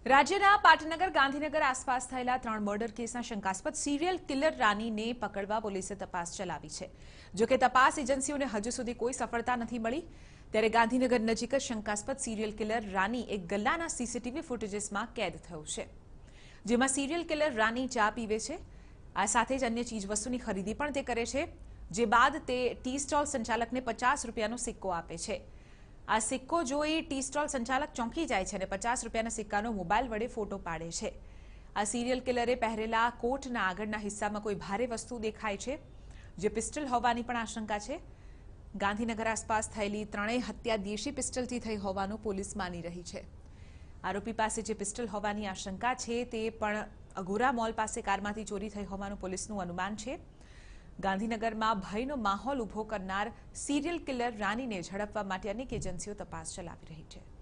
રાજ્યના પાટનગર ગાંધીનગર આસપાસ થયેલા 3 મર્ડર કેસના શંકાસ્પદ સિરિયલ કિલર રાનીને પકડવા પોલીસે તપાસ ચલાવી છે। જો કે તપાસ એજન્સીઓને હજુ સુધી કોઈ સફળતા નથી મળી, ત્યારે ગાંધીનગર નજીક જ શંકાસ્પદ સિરિયલ કિલર રાની એક ગલ્લાના સીસીટીવી ફૂટેજીસમાં કેદ થયો છે, જેમાં સિરિયલ કિલર રાની ચા પીવે છે। આ સાથે જ અન્ય ચીજવસ્તુની ખરીદી પણ તે કરે છે, જે બાદ તે ટી સ્ટોલ સંચાલકને 50 રૂપિયાનો સિક્કો આપે છે। આ સિક્કો જોઈ ટી સ્ટોલ સંચાલક ચોંકી જાય છે અને 50 રૂપિયાના સિક્કાનો મોબાઈલ વડે ફોટો પાડે છે। આ સિરિયલ કિલરે પહેરેલા કોટના આગળના હિસ્સામાં કોઈ ભારે વસ્તુ દેખાય છે, જે પિસ્ટલ હોવાની પણ આશંકા છે। ગાંધીનગર આસપાસ થયેલી ત્રણેય હત્યા દેશી પિસ્ટલથી થઈ હોવાનું પોલીસ માની રહી છે। આરોપી પાસે જે પિસ્ટલ હોવાની આશંકા છે, તે પણ અઘોરા મોલ પાસે કારમાંથી ચોરી થઈ હોવાનું પોલીસનું અનુમાન છે। ગાંધીનગરમાં ભયનો માહોલ ઉભો કરનાર સિરિયલ કિલર રાનીને ઝડપવા માટે અનેક એજન્સીઓ તપાસ ચલાવી રહી છે।